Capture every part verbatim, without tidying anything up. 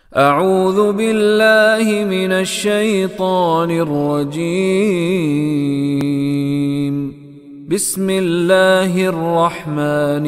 اعوذ باللہ من الشیطان الرجیم بسم اللہ الرحمن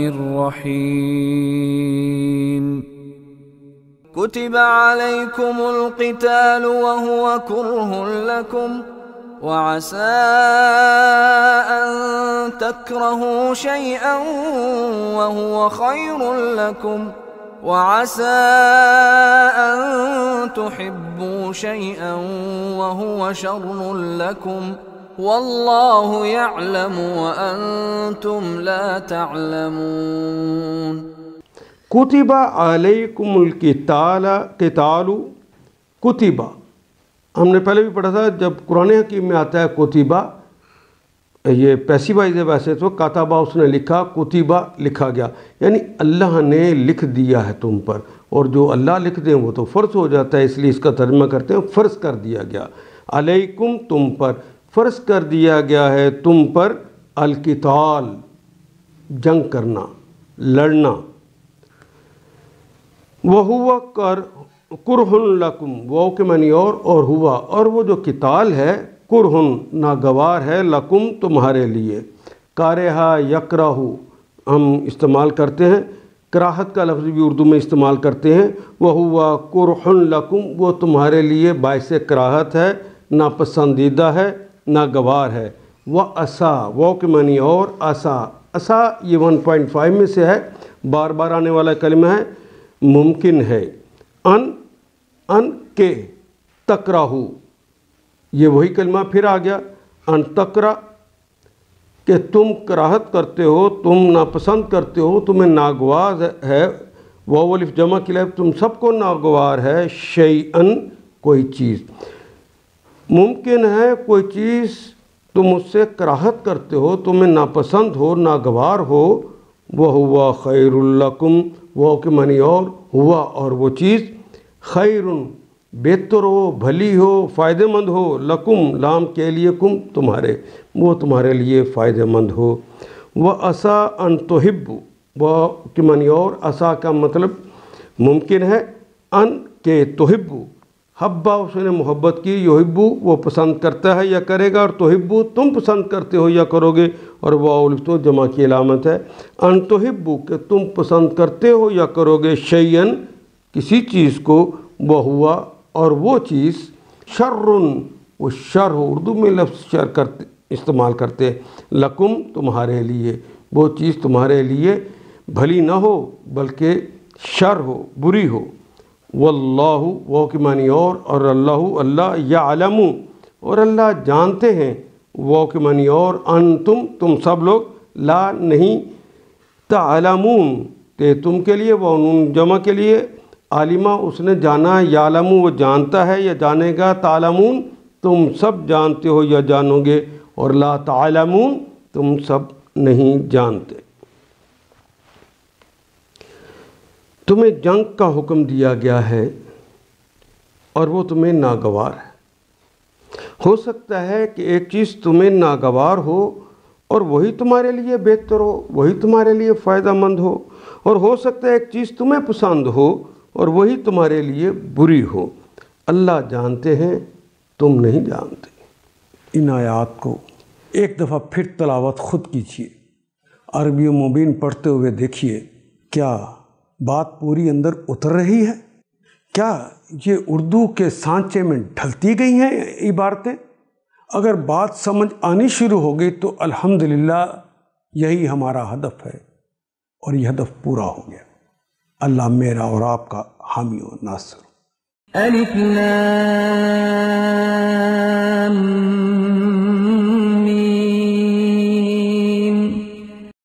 الرحیم كتب عليكم القتال وهو كره لكم وعسى أن تكرهوا شيئا وهو خير لكم وعسى أن تحبوا شيئا وهو شر لكم والله يعلم وأنتم لا تعلمون کتبہ علیکم القتال قتال کتبہ ہم نے پہلے بھی پڑھا تھا. جب قرآن حکیم میں آتا ہے کتبہ یہ پیسیوائز ہے ویسے تو کاتبہ اس نے لکھا کتبہ لکھا گیا یعنی اللہ نے لکھ دیا ہے تم پر اور جو اللہ لکھ دیں وہ تو فرض ہو جاتا ہے اس لیے اس کا ترجمہ کرتے ہیں فرض کر دیا گیا. علیکم تم پر فرض کر دیا گیا ہے تم پر القتال جنگ کرنا لڑنا. وَهُوَ کُرْہٌ لَکُمْ وہ کے معنی اور اور ہوا اور وہ جو قتال ہے کرہن ناگوار ہے لکم تمہارے لیے. کارہا یکرہو ہم استعمال کرتے ہیں کراہت کا لفظ بھی اردو میں استعمال کرتے ہیں. وَهُوَ کُرْہٌ لَکُمْ وہ تمہارے لیے باعث کراہت ہے ناپسندیدہ ہے ناگوار ہے. وَعَسَىٰ وہ کے معنی اور عسیٰ عسیٰ یہ ون پوائنٹ فائیو میں سے ہے بار بار آنے والا کلمہ ہے ممکن ہے. ان ان کے تکراہو یہ وہی کلمہ پھر آ گیا ان تکرا کہ تم کراہت کرتے ہو تم ناپسند کرتے ہو تمہیں ناگوار ہے. واو الف جمع کے لیے تم سب کو ناگوار ہے. شیئن کوئی چیز ممکن ہے کوئی چیز تم اس سے کراہت کرتے ہو تمہیں ناپسند ہو ناگوار ہو. وَهُوَ خَيْرٌ لَكُمْ وہ کے معنی اور ہوا اور وہ چیز خیر بہتر ہو بھلی ہو فائدہ مند ہو لکم لام کے لیے کم تمہارے وہ تمہارے لیے فائدہ مند ہو. وَعَسَىٰ أَن تُحِبُّوا وہ کے معنی اور عسیٰ کا مطلب ممکن ہے ان کے تحبو حبہ اس نے محبت کی یحبو وہ پسند کرتا ہے یا کرے گا اور تحبو تم پسند کرتے ہو یا کرو گے اور وہ الف تو جمع کی علامت ہے. ان تحبو کہ تم پسند کرتے ہو یا کرو گے شیئن کسی چیز کو وہ ہوا اور وہ چیز شرن وہ شر ہو اردو میں لفظ شر کرتے استعمال کرتے لکم تمہارے لیے وہ چیز تمہارے لیے بھلی نہ ہو بلکہ شر ہو بری ہو. واللہ وہ کی معنی اور اور اللہ اللہ یعلم اور اللہ جانتے ہیں. وہ کی معنی اور انتم تم سب لوگ لا نہیں تعلمون تے تم کے لیے وہ نون جمع کے لیے عالمہ اس نے جانا یعلم وہ جانتا ہے یا جانے گا. تعلمون تم سب جانتے ہو یا جانو گے اور لا تعلمون تم سب نہیں جانتے. تمہیں جنگ کا حکم دیا گیا ہے اور وہ تمہیں ناگوار ہے. ہو سکتا ہے کہ ایک چیز تمہیں ناگوار ہو اور وہی تمہارے لیے بہتر ہو وہی تمہارے لیے فائدہ مند ہو اور ہو سکتا ہے ایک چیز تمہیں پسند ہو اور وہی تمہارے لیے بری ہو. اللہ جانتے ہیں تم نہیں جانتے. ان آیات کو ایک دفعہ پھر تلاوت خود کیجیے عربی و مبین پڑھتے ہوئے دیکھیے کیا بات پوری اندر اتر رہی ہے. کیا یہ اردو کے سانچے میں ڈھلتی گئی ہیں عبارتیں. اگر بات سمجھ آنی شروع ہو گئی تو الحمدللہ یہی ہمارا ہدف ہے اور یہ ہدف پورا ہو گیا. اللہ میرا اور آپ کا حامی و ناصر. الف لام